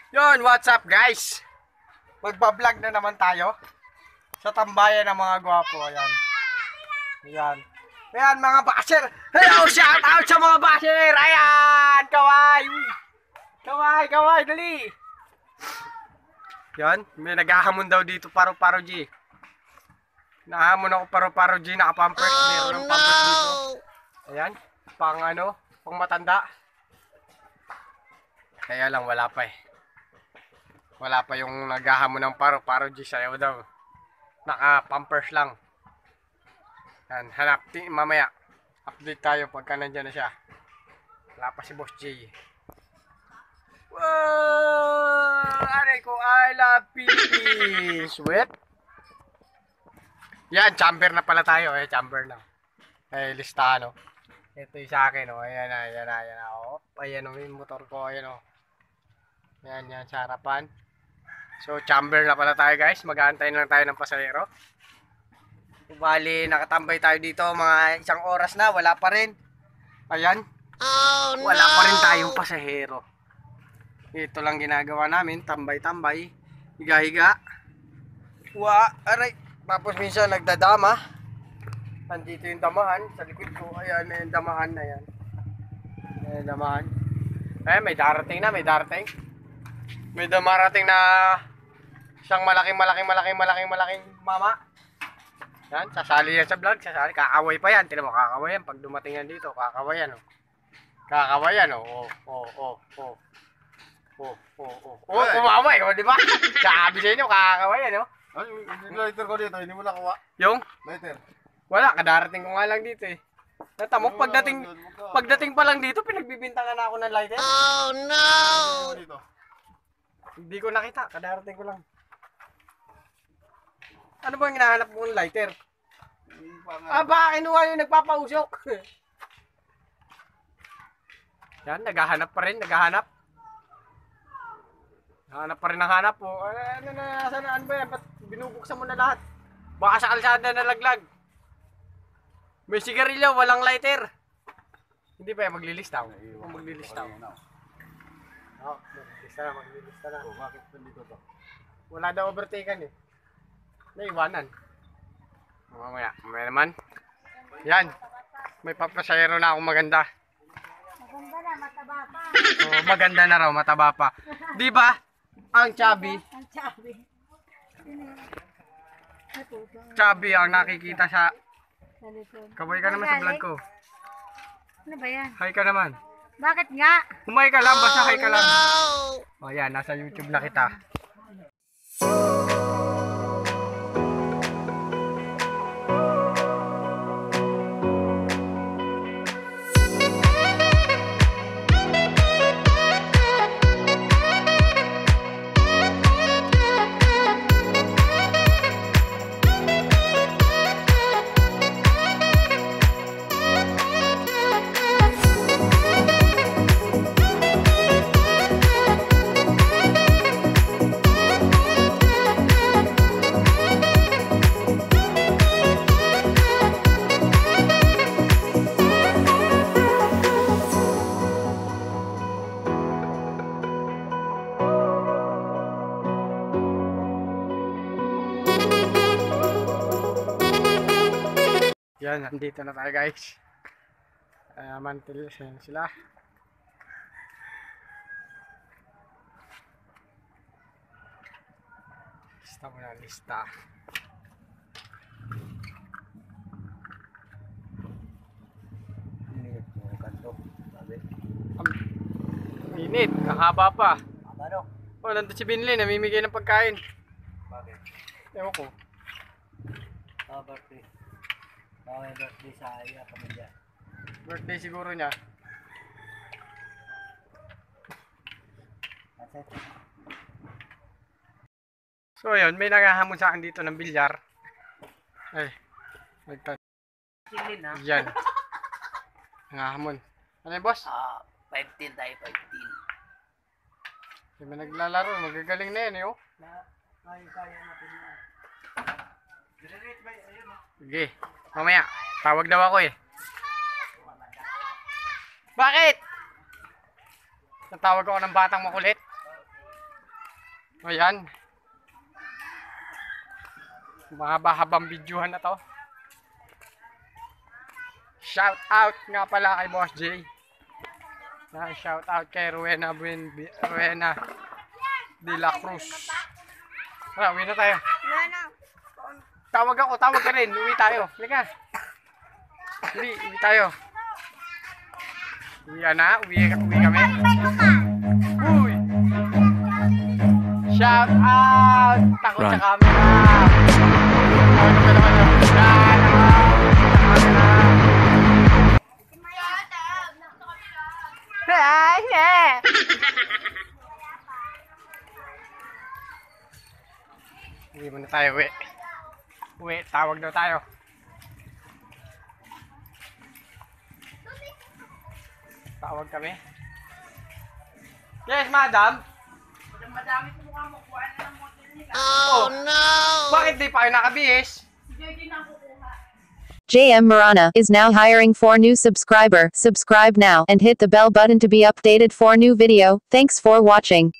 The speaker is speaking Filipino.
Yun, what's up guys? Magbablog na naman tayo sa tambayan ng mga gwapo. Ayan. Ayan. Ayan mga basher. Hello, shout out sa mga basher. Ayan, kaway. Kaway, dali. Yan, may naghahamon daw dito paro-paro G. Nahamon ako paro-paro G, naka-pampers. Meron ng pampers dito. Ayan, pang matanda. Kaya lang wala pa eh. Wala pa yung naghahamon ng paro-paro G, sayaw daw. Naka-pampers lang. Yan, hanap. Mamaya, update tayo pagka nandyan na siya. Wala pa si Boss J. Wow! Aray ko, I love Philippines. Wait. Yan, chamber na pala tayo. Chamber na. Listahan, Ito yung sa akin, Ayan na. Ayan, yung motor ko, ayan, Yan, sa harapan. So, chamber na pala tayo, guys. Mag-aantay lang tayo ng pasahero. Bali, nakatambay tayo dito mga isang oras na. Wala pa rin. Ayan. Oh, no. Wala pa rin tayong pasahero. Ito lang ginagawa namin. Tambay-tambay. Higa-higa. Aray. Tapos minsan nagdadama. Nandito yung damahan. Sa likod ko. Ayan, yung damahan na yan. Ayan, damahan. Ayan, may darating na. May dumarating na isang malaking mama. Yan, sasali yan sa vlog, kakaway pa yan, tinan mo, kakaway yan, pag dumating yan dito, kakaway yan, kumamay, di ba? Sabi sa inyo, kakaway yan, Yung lighter ko dito, hindi mo nakuha. Yung? Lighter. Wala, kadarating ko nga lang dito eh. Natamok, pagdating pa lang dito, pinagbibintangan na ako ng lighter. Oh no! Hindi ko nakita, kadarating ko lang. Ano ba yung hinahanap mo ng lighter? Baka kinuha yung nagpapausok. Yan, naghahanap pa rin, Hanap pa rin ng hanap po. Saan ba yan? Ba't binubuksan mo na lahat? Baka sa kalsada nalaglag. May sigarilyo, walang lighter. Hindi pa yan, maglilistaw. Maglilista na. Bakit nandito to? Wala daw overtaken eh. Naiwanan. Mamaya naman. Yan. May papasayero na akong maganda. Maganda na, mataba pa. Maganda na raw, mataba pa. Di ba? Ang chubby. Ang chubby. Chubby ang nakikita sa... Nalipod. Kaway ka naman sa vlog ko. Ano ba yan? Hi ka naman. Bakit nga? Humay ka lang, basta hi ka lang. Yan, nasa YouTube na kita. Yan, nandito na tayo guys. Mantil sila. Lista mo na, lista. Init, kahaba pa. Ano? Nandun si Binley, namimigay ng pagkain. Bakit? Ewan ko. Birthday. May birthday sa iya, pamilya. Birthday siguro niya. So yun, may naghahamon sa akin dito ng bilyar. Tingin ha? Yan. Naghahamon. Ano yung boss? 15 tayo, 15. May naglalaro, magagaling na yan Kaya natin yan. Generate ba yun? Sige, mamaya. Tawag daw ako eh. Bakit? Natawag ako ng batang makulit. Ayan. Mahaba-habang videohan na to. Shout out nga pala kay Boss J. Shout out kay Rowena de la Cruz. Wala, uwi na tayo. Tawag ka rin. Uwi tayo. Halika. Uwi tayo. Uwi kami. Uy! Shout out! Takot sa camera. Shout out! Uwi muna tayo, uwi. Tawag daw tayo. Tawag kami. Yes, madam. Madami po mukha mo. Kuha na ng model nila. Oh no! Bakit di pa kayo nakabihis? Hindi na kukuha. JM Marana is now hiring for new subscriber. Subscribe now and hit the bell button to be updated for new video. Thanks for watching.